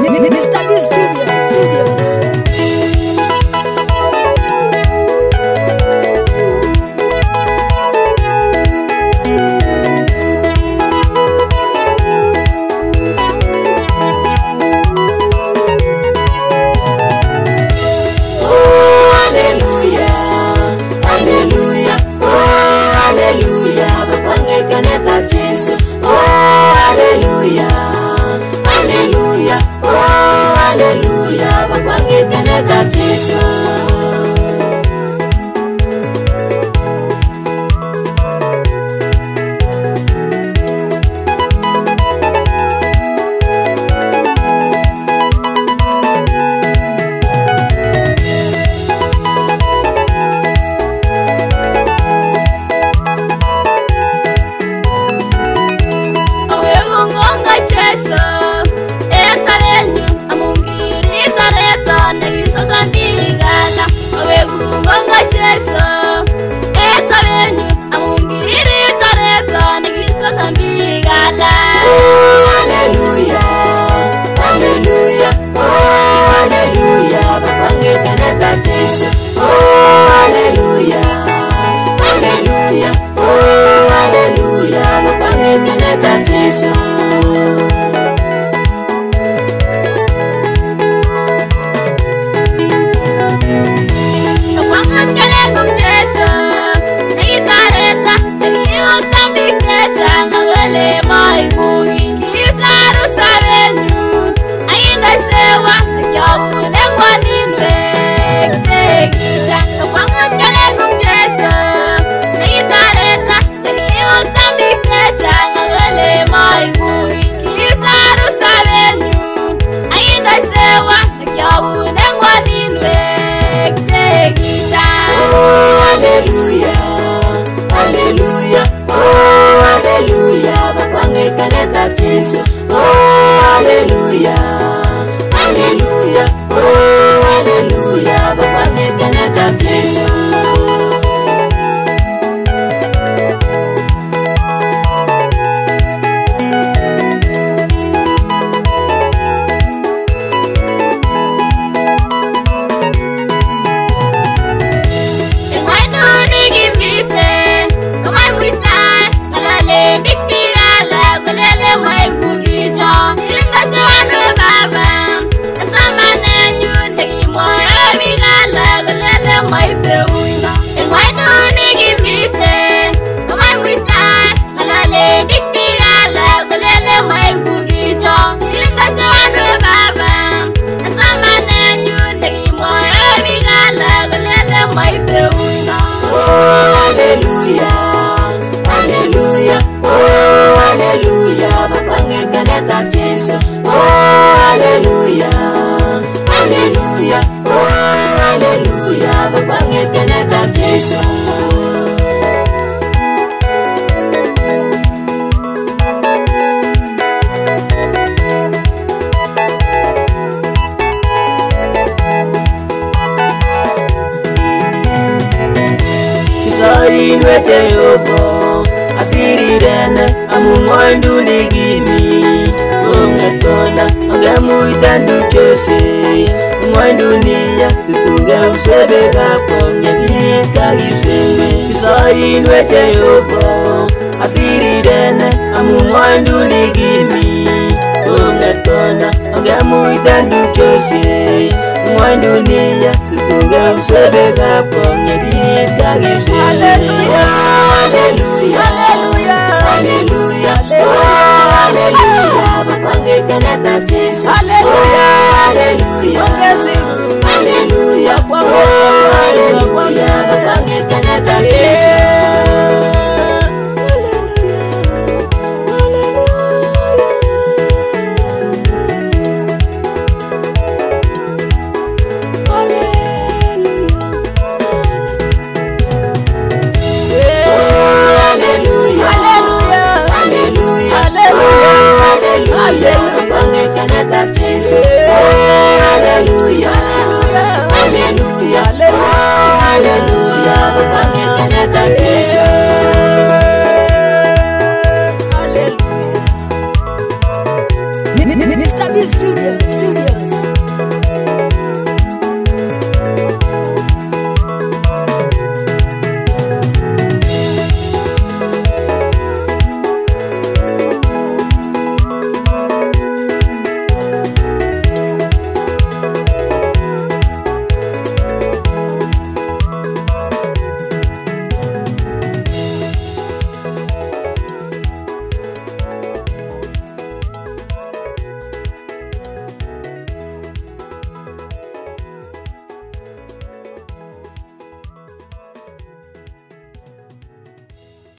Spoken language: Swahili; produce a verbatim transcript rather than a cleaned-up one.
Mister B Studios, Studios. Inwe Jehova asiri dene amungoindu nigimi ongetona ongemuita ndutose ngoindu niya tutunge uswebe kapomye gika gipseme Kiso inwe Jehova asiri dene amungoindu nigimi ongetona ongemuita ndutose ngoindu niya tutunge uswebe kapomye gika gipseme Hallelujah, hallelujah, hallelujah, hallelujah, Bapange kanata Jesu. Hallelujah, hallelujah, hallelujah, hallelujah, Bapange kanata Jesu. Hallelujah, hallelujah, hallelujah, hallelujah. Mister B Studios, Studios.